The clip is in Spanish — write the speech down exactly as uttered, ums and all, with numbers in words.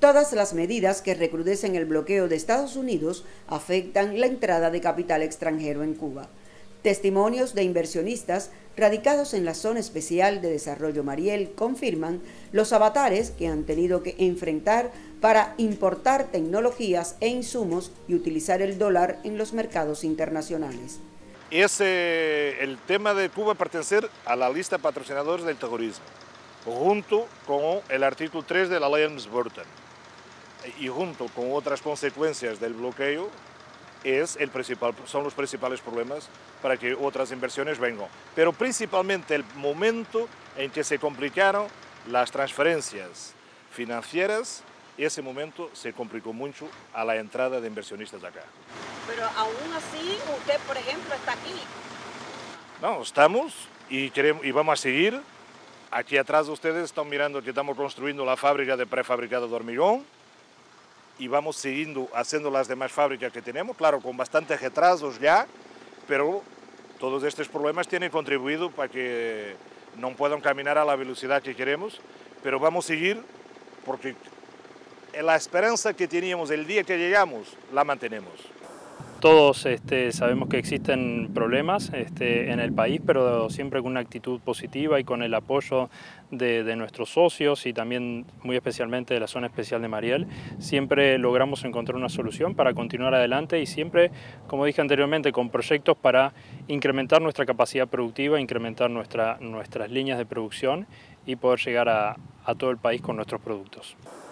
Todas las medidas que recrudecen el bloqueo de Estados Unidos afectan la entrada de capital extranjero en Cuba. Testimonios de inversionistas radicados en la Zona Especial de Desarrollo Mariel confirman los avatares que han tenido que enfrentar para importar tecnologías e insumos y utilizar el dólar en los mercados internacionales. Ese, el tema de Cuba pertenecer a la lista de patrocinadores del terrorismo, junto con el artículo tres de la ley Helms-Burton y junto con otras consecuencias del bloqueo, es el principal, son los principales problemas para que otras inversiones vengan. Pero principalmente el momento en que se complicaron las transferencias financieras, ese momento se complicó mucho a la entrada de inversionistas acá. Pero aún así, usted, por ejemplo, está aquí. No, estamos y, queremos, y vamos a seguir. Aquí atrás ustedes están mirando que estamos construyendo la fábrica de prefabricado de hormigón y vamos siguiendo haciendo las demás fábricas que tenemos, claro, con bastantes retrasos ya, pero todos estos problemas tienen contribuido para que no puedan caminar a la velocidad que queremos, pero vamos a seguir porque la esperanza que teníamos el día que llegamos, la mantenemos. Todos este, sabemos que existen problemas este, en el país, pero siempre con una actitud positiva y con el apoyo de, de nuestros socios y también muy especialmente de la Zona Especial de Mariel, siempre logramos encontrar una solución para continuar adelante y siempre, como dije anteriormente, con proyectos para incrementar nuestra capacidad productiva, incrementar nuestra, nuestras líneas de producción y poder llegar a, a todo el país con nuestros productos.